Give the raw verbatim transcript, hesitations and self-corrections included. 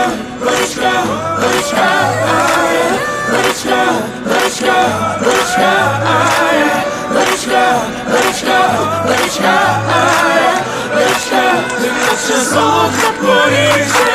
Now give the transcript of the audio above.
let it go, let it go, let it go, let it go, let it go, let it go, let it go, let it go, let it go, let it go. Ти наче золото поріже.